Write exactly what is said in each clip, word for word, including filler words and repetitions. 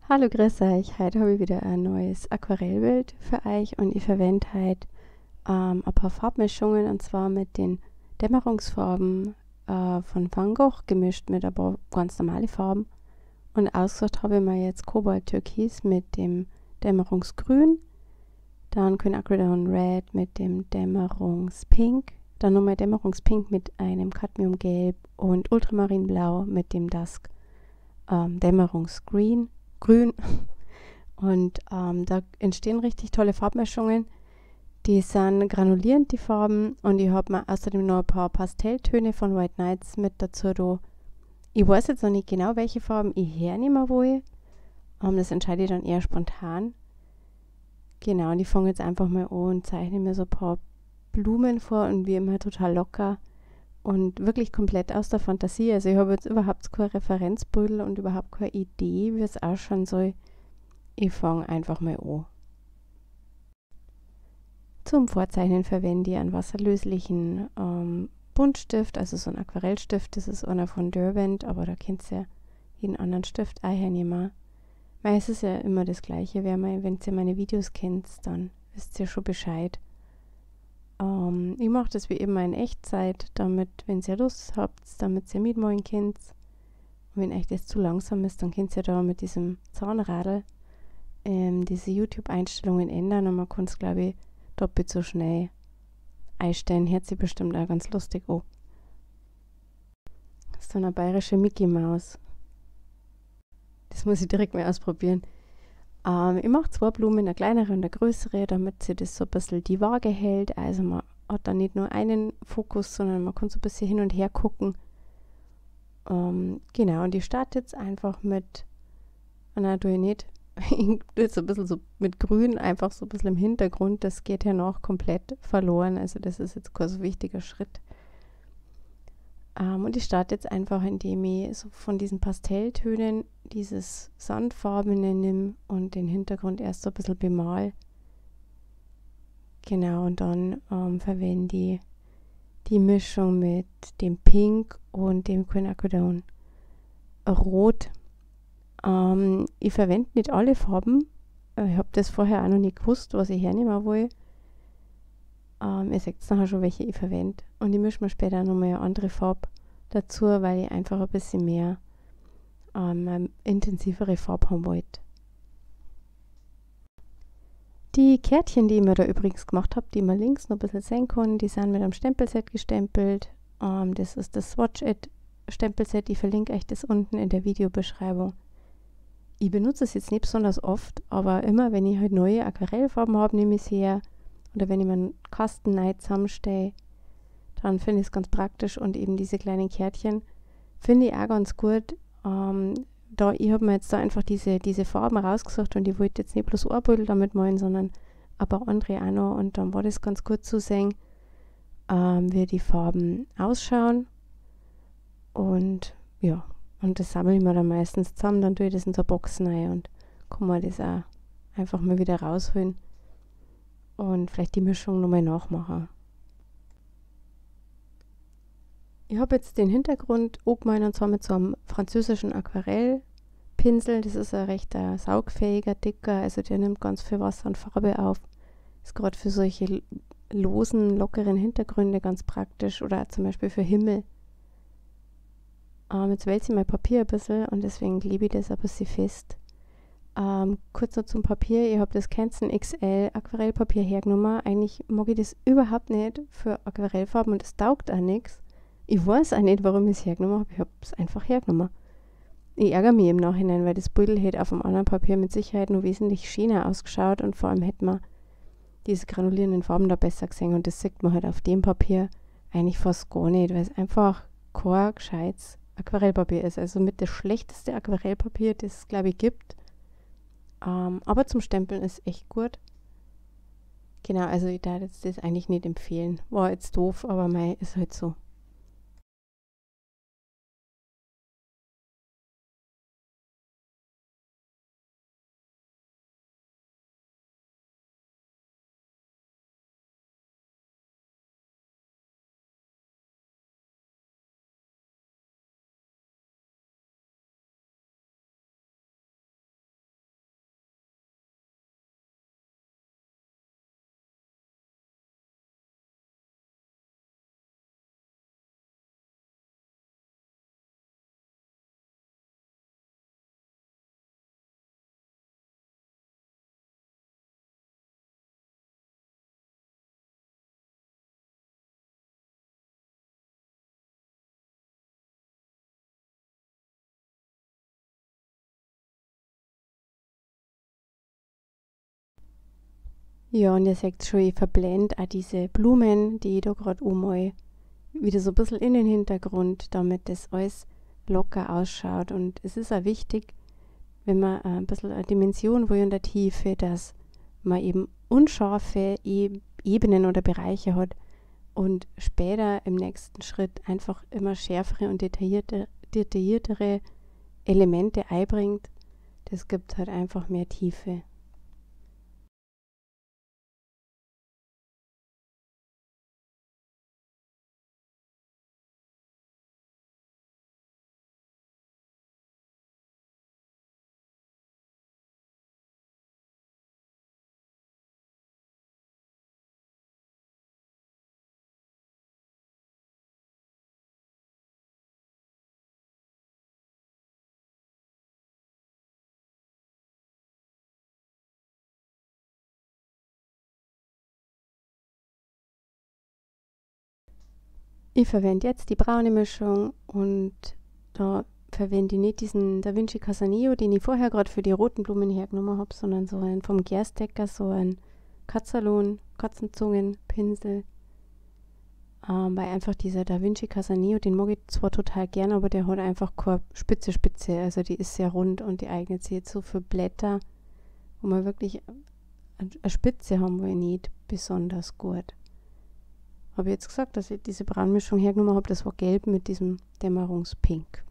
Hallo, grüß euch. Heute habe ich wieder ein neues Aquarellbild für euch und ich verwende heute ähm, ein paar Farbmischungen und zwar mit den Dämmerungsfarben äh, von Van Gogh gemischt mit ein paar ganz normale Farben. Und ausgesucht habe ich mir jetzt Kobalt Türkis mit dem Dämmerungsgrün, dann Quinacridone Red mit dem Dämmerungspink, dann nochmal Dämmerungspink mit einem Cadmiumgelb und Ultramarinblau mit dem Dusk ähm, Dämmerungsgrün. Grün. Und ähm, da entstehen richtig tolle Farbmischungen. Die sind granulierend, die Farben. Und ich habe mir außerdem noch ein paar Pastelltöne von White Nights mit dazu. Da. Ich weiß jetzt noch nicht genau, welche Farben ich hernehmen will. Ähm, das entscheide ich dann eher spontan. Genau, und ich fange jetzt einfach mal an und zeichne mir so ein paar Blumen vor und wie immer total locker und wirklich komplett aus der Fantasie. Also ich habe jetzt überhaupt keine Referenzbündel und überhaupt keine Idee, wie es ausschauen soll. Ich fange einfach mal an. Zum Vorzeichnen verwende ich einen wasserlöslichen ähm, Buntstift, also so einen Aquarellstift. Das ist einer von Derwent, aber da könnt ihr ja jeden anderen Stift auch hernehmen. Weil es ist ja immer das Gleiche. Wenn ihr meine Videos kennt, dann wisst ihr schon Bescheid. Ähm, ich mache das wie immer in Echtzeit, damit, wenn ihr Lust habt, damit ihr mitmachen könnt. Und wenn euch das zu langsam ist, dann könnt ihr da mit diesem Zahnradl ähm, diese YouTube-Einstellungen ändern und man kann es, glaube ich, doppelt so schnell einstellen. Hört sich bestimmt auch ganz lustig an. Das ist so eine bayerische Mickey Maus. Das muss ich direkt mal ausprobieren. Ähm, ich mache zwei Blumen, eine kleinere und eine größere, damit sie das so ein bisschen die Waage hält. Also man hat da nicht nur einen Fokus, sondern man kann so ein bisschen hin und her gucken. Ähm, genau, und ich starte jetzt einfach mit, na, tue ich nicht. Ich tue jetzt ein bisschen so mit Grün, einfach so ein bisschen im Hintergrund. Das geht ja noch komplett verloren. Also das ist jetzt kein so wichtiger Schritt. Ähm, und ich starte jetzt einfach, indem ich so von diesen Pastelltönen dieses Sandfarbene nehme und den Hintergrund erst so ein bisschen bemal. Genau, und dann ähm, verwende ich die Mischung mit dem Pink und dem Quinacridone Rot. Ähm, ich verwende nicht alle Farben. Ich habe das vorher auch noch nicht gewusst, was ich hernehmen will. Ähm, ihr seht nachher schon, welche ich verwende. Und ich mische mir später nochmal eine andere Farbe dazu, weil ich einfach ein bisschen mehr ähm, eine intensivere Farbe haben wollte. Die Kärtchen, die ich mir da übrigens gemacht habe, die man links noch ein bisschen sehen kann, die sind mit einem Stempelset gestempelt. Ähm, das ist das Swatch-It-Stempelset. Ich verlinke euch das unten in der Videobeschreibung. Ich benutze es jetzt nicht besonders oft, aber immer, wenn ich halt neue Aquarellfarben habe, nehme ich sie her. Oder wenn ich meinen Kasten neu zusammenstelle, dann finde ich es ganz praktisch. Und eben diese kleinen Kärtchen finde ich auch ganz gut. Ähm, da, ich habe mir jetzt da einfach diese, diese Farben rausgesucht und ich wollte jetzt nicht bloß ein Bild damit malen, sondern ein paar andere auch noch. Und dann war das ganz gut zu sehen, ähm, wie die Farben ausschauen. Und ja, und das sammle ich mir dann meistens zusammen, dann tue ich das in so Boxen rein und kann mir das auch einfach mal wieder rausholen und vielleicht die Mischung nochmal nachmachen. Ich habe jetzt den Hintergrund angemalt und zwar mit so einem französischen Aquarellpinsel. Das ist ein recht äh, saugfähiger, dicker, also der nimmt ganz viel Wasser und Farbe auf. Ist gerade für solche losen, lockeren Hintergründe ganz praktisch oder auch zum Beispiel für Himmel. Ähm, jetzt wälze ich mein Papier ein bisschen und deswegen klebe ich das ein bisschen fest. Ähm, kurz noch zum Papier. Ich habe das Canson X L Aquarellpapier hergenommen. Eigentlich mag ich das überhaupt nicht für Aquarellfarben und es taugt auch nichts. Ich weiß auch nicht, warum ich es hergenommen habe. Ich habe es einfach hergenommen. Ich ärgere mich im Nachhinein, weil das Büdel hätte auf dem anderen Papier mit Sicherheit noch wesentlich schöner ausgeschaut und vor allem hätte man diese granulierenden Farben da besser gesehen und das sieht man halt auf dem Papier eigentlich fast gar nicht, weil es einfach kein gescheites Aquarellpapier ist. Also mit das schlechteste Aquarellpapier, das es glaube ich gibt. Ähm, aber zum Stempeln ist echt gut. Genau, also ich darf jetzt das eigentlich nicht empfehlen. War jetzt doof, aber mei, ist halt so. Ja, und ihr seht schon, ich verblende auch diese Blumen, die ich da gerade anmal, wieder so ein bisschen in den Hintergrund, damit das alles locker ausschaut. Und es ist auch wichtig, wenn man ein bisschen eine Dimension will in der Tiefe, dass man eben unscharfe e Ebenen oder Bereiche hat und später im nächsten Schritt einfach immer schärfere und detaillierte, detailliertere Elemente einbringt. Das gibt halt einfach mehr Tiefe. Ich verwende jetzt die braune Mischung und da verwende ich nicht diesen Da Vinci Casaneo, den ich vorher gerade für die roten Blumen hergenommen habe, sondern so einen vom Gerstecker, so ein Katzalon, Katzenzungenpinsel. Ähm, weil einfach dieser Da Vinci Casaneo, den mag ich zwar total gern, aber der hat einfach keine spitze Spitze. Also die ist sehr rund und die eignet sich jetzt so für Blätter, wo man wirklich eine Spitze haben will, nicht besonders gut. Habe ich jetzt gesagt, dass ich diese Braunmischung hergenommen habe, das war gelb mit diesem Dämmerungspink.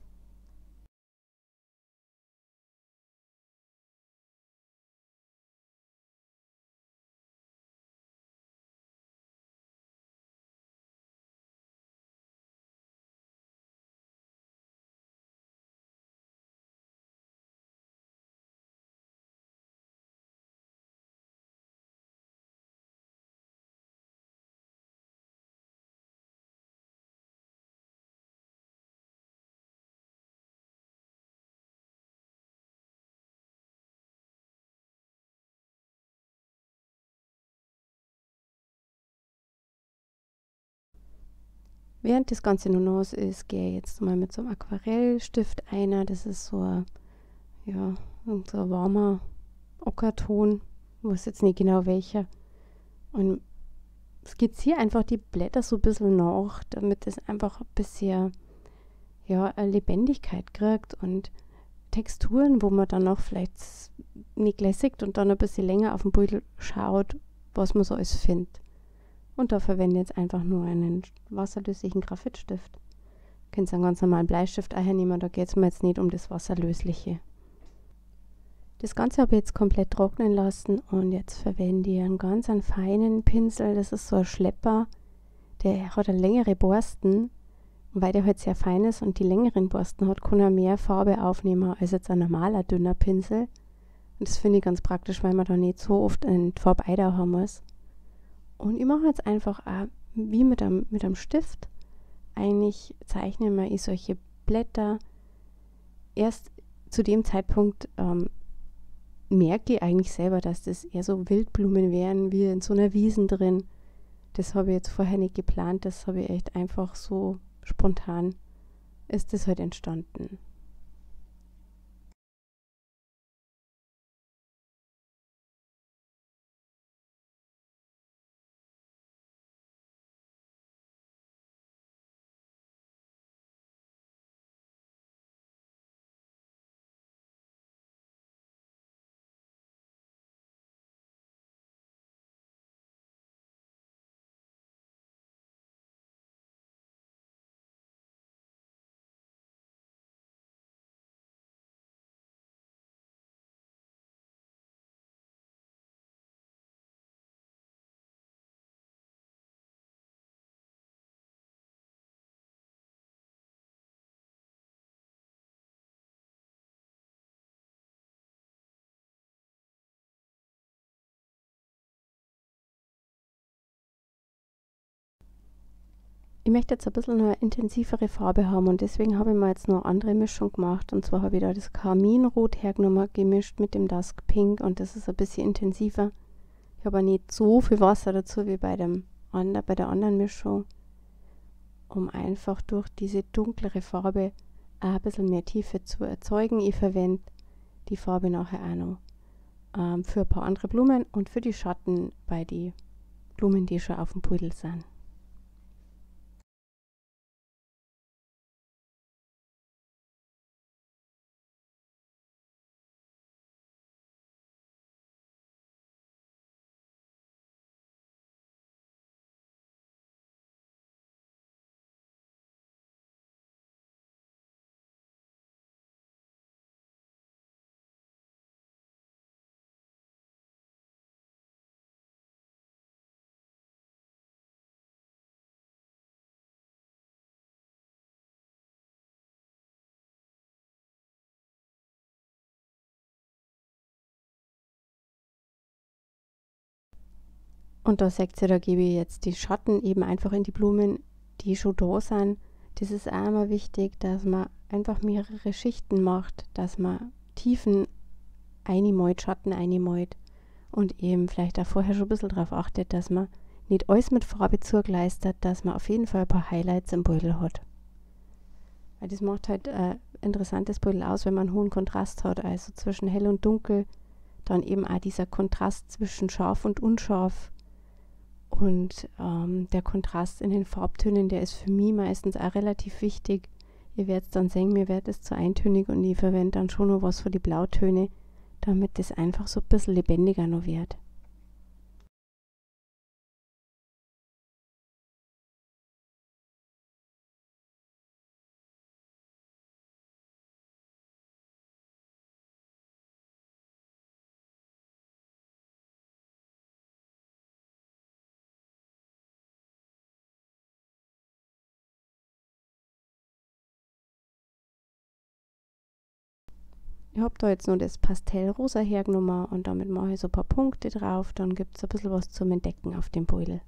Während das Ganze noch nass ist, gehe ich jetzt mal mit so einem Aquarellstift ein. Das ist so ein, ja, so ein warmer Ockerton. Ich weiß jetzt nicht genau welcher. Und skizziere einfach die Blätter so ein bisschen nach, damit es einfach ein bisschen, ja, eine Lebendigkeit kriegt und Texturen, wo man dann auch vielleicht nicht gleich sieht und dann ein bisschen länger auf den Beutel schaut, was man so alles findet. Und da verwende ich jetzt einfach nur einen wasserlöslichen Graphitstift. Ihr könnt einen ganz normalen Bleistift auch hernehmen, da geht es mir jetzt nicht um das Wasserlösliche. Das Ganze habe ich jetzt komplett trocknen lassen und jetzt verwende ich einen ganz einen feinen Pinsel. Das ist so ein Schlepper, der hat eine längere Borsten. Und weil der halt sehr fein ist und die längeren Borsten hat, kann er mehr Farbe aufnehmen als jetzt ein normaler dünner Pinsel. Und das finde ich ganz praktisch, weil man da nicht so oft einen Farbeidau haben muss. Und ich mache jetzt einfach auch, wie mit einem, mit einem Stift, eigentlich zeichne mir ich solche Blätter. Erst zu dem Zeitpunkt ähm, merke ich eigentlich selber, dass das eher so Wildblumen wären, wie in so einer Wiesen drin. Das habe ich jetzt vorher nicht geplant, das habe ich echt einfach so spontan, ist das halt entstanden. Ich möchte jetzt ein bisschen eine intensivere Farbe haben und deswegen habe ich mir jetzt noch eine andere Mischung gemacht. Und zwar habe ich da das Karminrot hergenommen, gemischt mit dem Dusk Pink und das ist ein bisschen intensiver. Ich habe nicht so viel Wasser dazu wie bei, dem, bei der anderen Mischung, um einfach durch diese dunklere Farbe auch ein bisschen mehr Tiefe zu erzeugen. Ich verwende die Farbe nachher auch noch. ähm, für ein paar andere Blumen und für die Schatten bei den Blumen, die schon auf dem Pudel sind. Und da seht ihr, da gebe ich jetzt die Schatten eben einfach in die Blumen, die schon da sind. Das ist auch immer wichtig, dass man einfach mehrere Schichten macht, dass man Tiefen einmalt, Schatten einmalt und eben vielleicht auch vorher schon ein bisschen darauf achtet, dass man nicht alles mit Farbe zugleistert, dass man auf jeden Fall ein paar Highlights im Beutel hat. Weil das macht halt ein interessantes Beutel aus, wenn man einen hohen Kontrast hat, also zwischen hell und dunkel, dann eben auch dieser Kontrast zwischen scharf und unscharf. Und ähm, der Kontrast in den Farbtönen, der ist für mich meistens auch relativ wichtig. Ihr werdet dann sehen, mir wird es zu eintönig und ich verwende dann schon noch was für die Blautöne, damit das einfach so ein bisschen lebendiger noch wird. Ich habe da jetzt nur das Pastellrosa hergenommen und damit mache ich so ein paar Punkte drauf. Dann gibt es ein bisschen was zum Entdecken auf dem Beutel.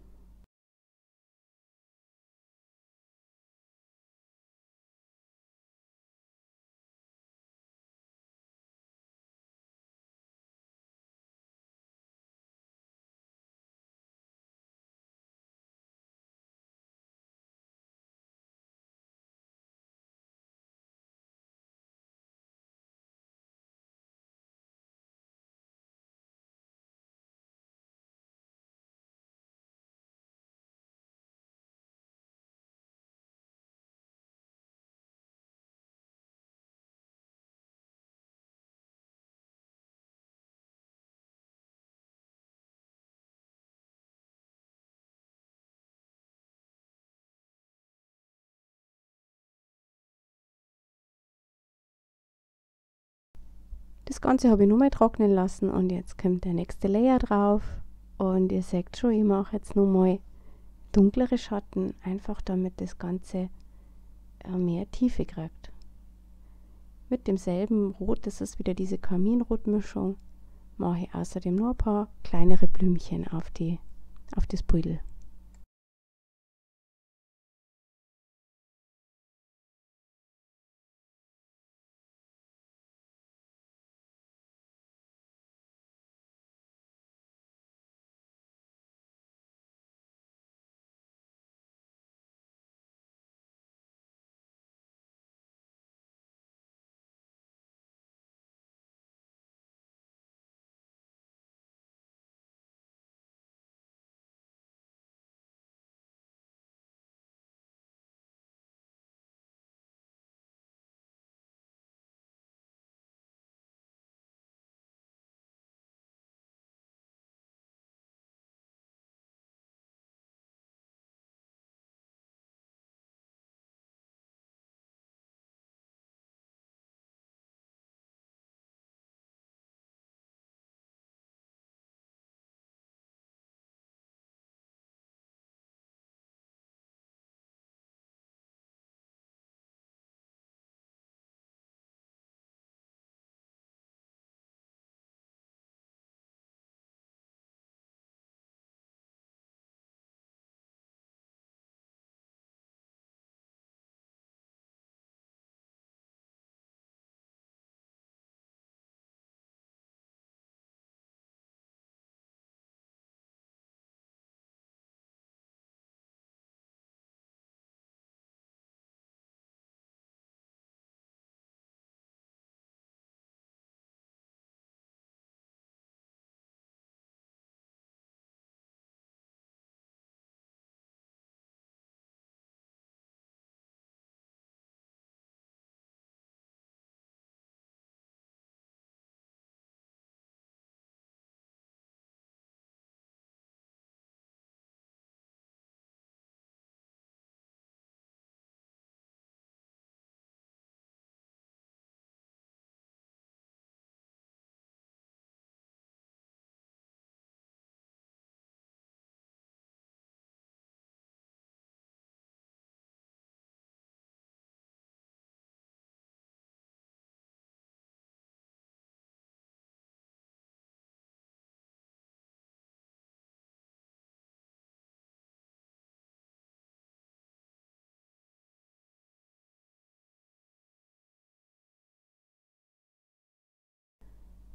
Das Ganze habe ich nur mal trocknen lassen und jetzt kommt der nächste Layer drauf. Und ihr seht schon, ich mache jetzt nur mal dunklere Schatten, einfach damit das Ganze mehr Tiefe kriegt. Mit demselben Rot, das ist wieder diese Karminrotmischung, mache ich außerdem nur ein paar kleinere Blümchen auf, die, auf das Pudel.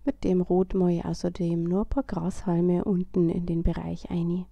Mit dem Rot mache ich außerdem nur ein paar Grashalme unten in den Bereich ein.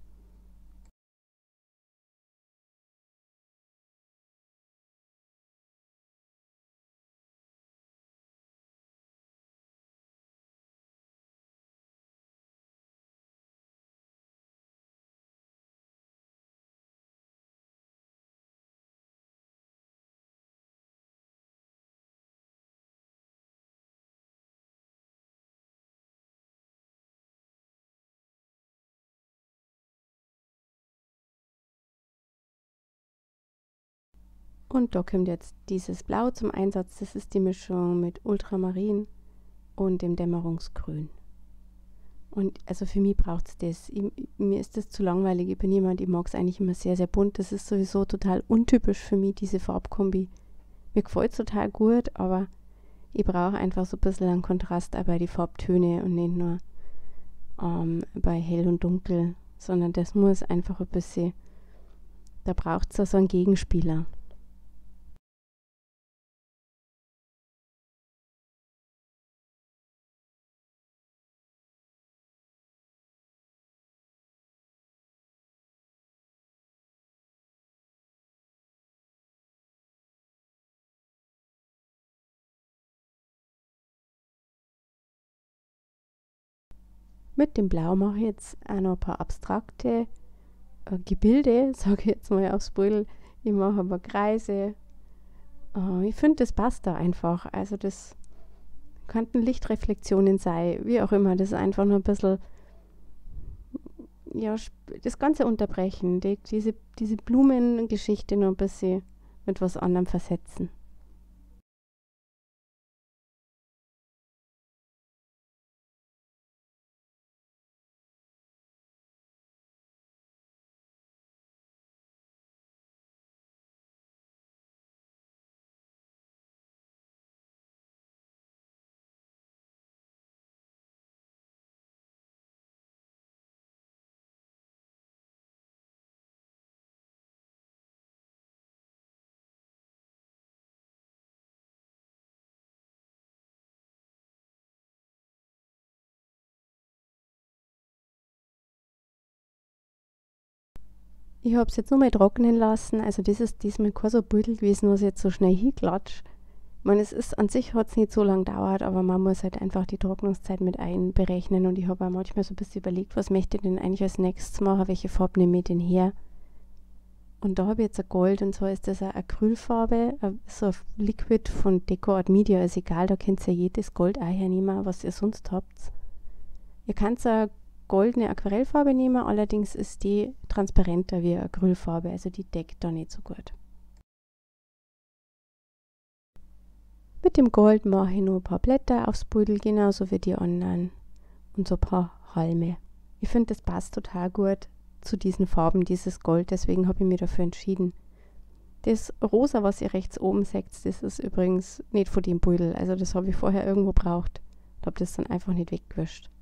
Und da kommt jetzt dieses Blau zum Einsatz. Das ist die Mischung mit Ultramarin und dem Dämmerungsgrün. Und also für mich braucht es das. Ich, mir ist das zu langweilig. Ich bin jemand, ich mag es eigentlich immer sehr, sehr bunt. Das ist sowieso total untypisch für mich, diese Farbkombi. Mir gefällt es total gut, aber ich brauche einfach so ein bisschen einen Kontrast auch bei den Farbtöne und nicht nur ähm, bei hell und dunkel, sondern das muss einfach ein bisschen, da braucht es so einen Gegenspieler. Mit dem Blau mache ich jetzt auch noch ein paar abstrakte äh, Gebilde, sage ich jetzt mal aufs Brüdel. Ich mache aber Kreise. Äh, ich finde, das passt da einfach. Also das könnten Lichtreflexionen sein, wie auch immer. Das ist einfach nur ein bisschen, ja, das Ganze unterbrechen. Die, diese, diese Blumengeschichte nur ein bisschen mit was anderem versetzen. Ich habe es jetzt nur mal trocknen lassen. Also das ist diesmal kein so Büdel gewesen, was ich jetzt so schnell hinklatsche. Ich meine, es ist an sich hat es nicht so lange gedauert, aber man muss halt einfach die Trocknungszeit mit einberechnen. Und ich habe auch manchmal so ein bisschen überlegt, was möchte ich denn eigentlich als nächstes machen, welche Farbe nehme ich denn her? Und da habe ich jetzt ein Gold, und zwar ist das eine Acrylfarbe, so ein Liquid von Deco Art Media. Ist egal, da könnt ihr jedes Gold auch hernehmen, was ihr sonst habt. Ihr könnt eine goldene Aquarellfarbe nehmen, allerdings ist die transparenter wie Acrylfarbe, also die deckt da nicht so gut. Mit dem Gold mache ich nur ein paar Blätter aufs Büdel, genauso wie die anderen. Und so ein paar Halme. Ich finde, das passt total gut zu diesen Farben, dieses Gold, deswegen habe ich mich dafür entschieden. Das Rosa, was ihr rechts oben seht, das ist übrigens nicht von dem Büdel, also das habe ich vorher irgendwo braucht. Ich habe das dann einfach nicht weggewischt.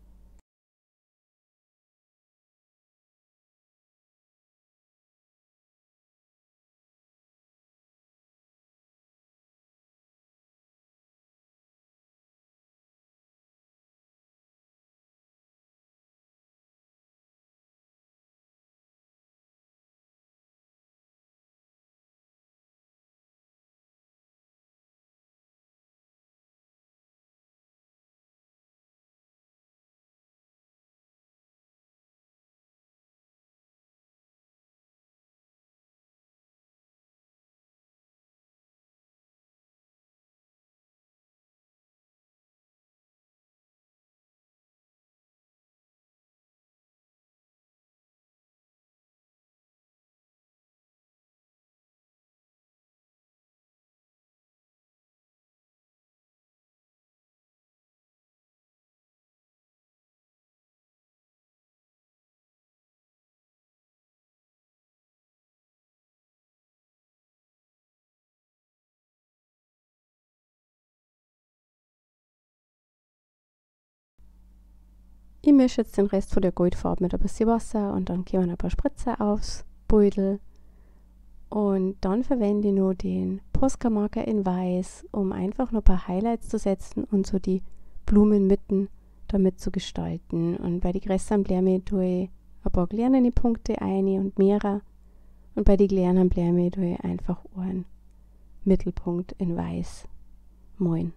Ich mische jetzt den Rest von der Goldfarbe mit ein bisschen Wasser und dann kommen ein paar Spritzer aufs Beutel. Und dann verwende ich noch den Posca-Marker in Weiß, um einfach noch ein paar Highlights zu setzen und so die Blumenmitten damit zu gestalten. Und bei den größeren Blumen tue ich ein paar kleine Punkte ein und mehrere. Und bei den kleinen Blumen tue ich einfach einen Mittelpunkt in weiß malen.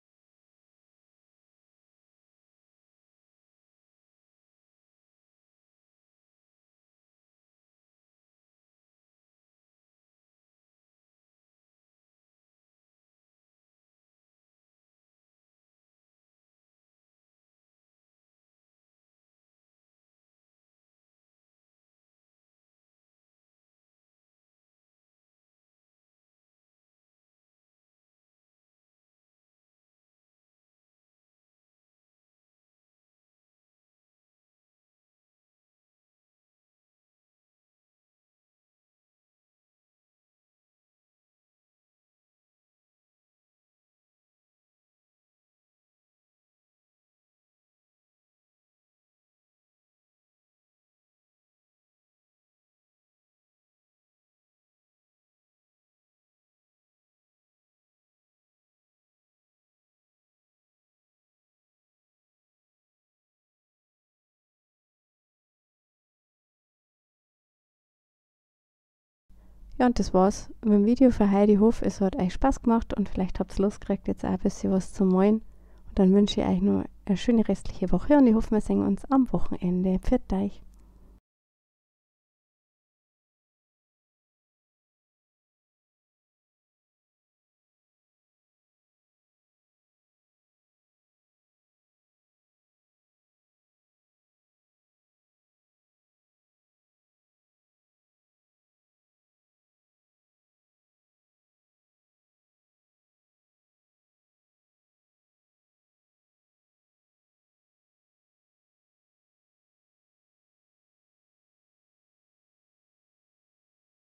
Ja, und das war's mit dem Video für heute. Ich hoffe, es hat euch Spaß gemacht und vielleicht habt ihr Lust gekriegt, jetzt auch ein bisschen was zu malen. Und dann wünsche ich euch noch eine schöne restliche Woche und ich hoffe, wir sehen uns am Wochenende. Pfiat euch!